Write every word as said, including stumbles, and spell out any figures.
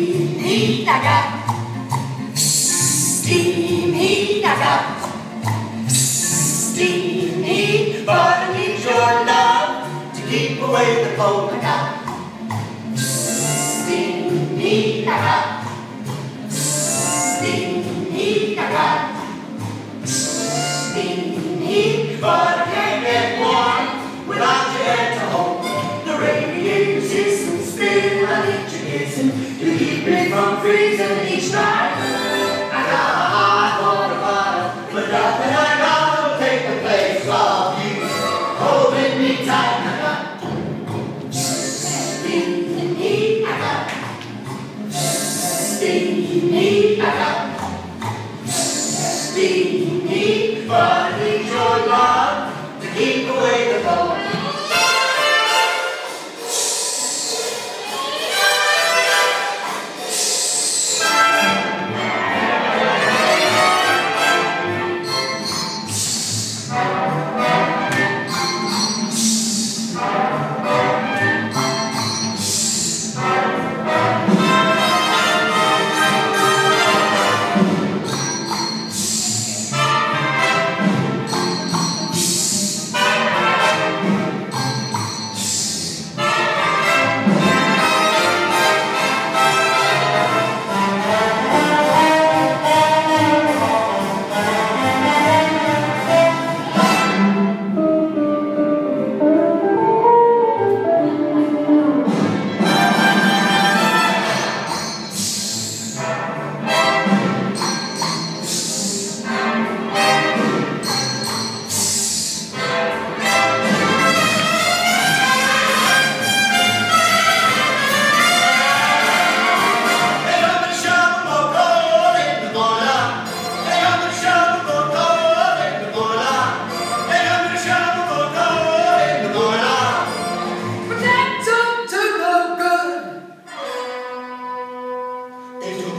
Steam heat I got. Steam heat I got. Steam heat, but I need your love to keep away the cold I got. Steam heat I got. Steam heat I got. Steam heat, but I can't get warm without you there to hold. The radiator's hissing, spinning, I need you kissing to keep me from freezing each night. I got a hot water bottle, but nothing I got will take the place of you holding me tight. I got steam heat, I got steam heat, I got steam heat, but I need your love to keep away the cold. If you